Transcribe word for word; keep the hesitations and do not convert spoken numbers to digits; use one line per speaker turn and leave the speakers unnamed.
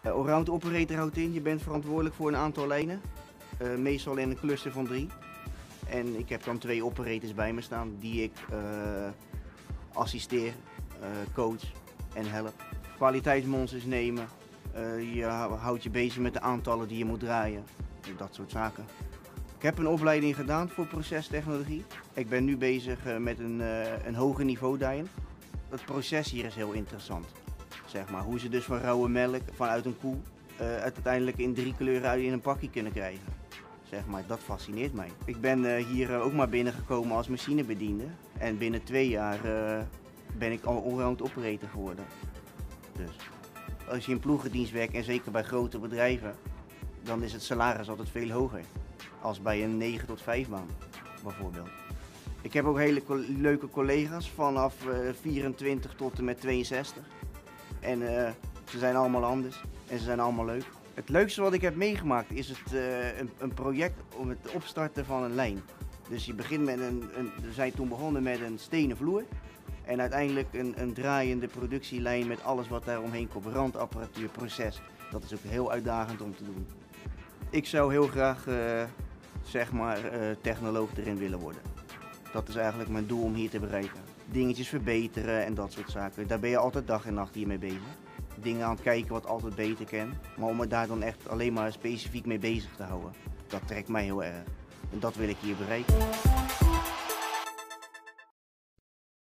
Uh, Allround operator houdt in, je bent verantwoordelijk voor een aantal lijnen. Uh, meestal in een cluster van drie. En ik heb dan twee operators bij me staan die ik uh, assisteer, uh, coach en help. Kwaliteitsmonsters nemen, uh, je houdt je bezig met de aantallen die je moet draaien, dat soort zaken. Ik heb een opleiding gedaan voor procestechnologie. Ik ben nu bezig uh, met een, uh, een hoger niveau daarin. Het proces hier is heel interessant. Zeg maar. Hoe ze dus van rauwe melk vanuit een koe uh, uiteindelijk in drie kleuren in een pakje kunnen krijgen. Zeg maar, dat fascineert mij. Ik ben uh, hier uh, ook maar binnengekomen als machinebediende. En binnen twee jaar uh, ben ik al allround operator geworden. Dus als je in ploegendienst werkt, en zeker bij grote bedrijven, dan is het salaris altijd veel hoger. Als bij een negen tot vijf baan bijvoorbeeld. Ik heb ook hele co leuke collega's vanaf uh, vierentwintig tot en met tweeënzestig. En uh, ze zijn allemaal anders en ze zijn allemaal leuk. Het leukste wat ik heb meegemaakt is het, uh, een, een project om het opstarten van een lijn. Dus je begint met een, een, we zijn toen begonnen met een stenen vloer. En uiteindelijk een, een draaiende productielijn met alles wat daar omheen komt. Randapparatuur, proces. Dat is ook heel uitdagend om te doen. Ik zou heel graag uh, zeg maar, uh, technoloog erin willen worden. Dat is eigenlijk mijn doel om hier te bereiken. Dingetjes verbeteren en dat soort zaken. Daar ben je altijd dag en nacht hiermee bezig. Dingen aan het kijken wat altijd beter kan. Maar om me daar dan echt alleen maar specifiek mee bezig te houden. Dat trekt mij heel erg. En dat wil ik hier bereiken.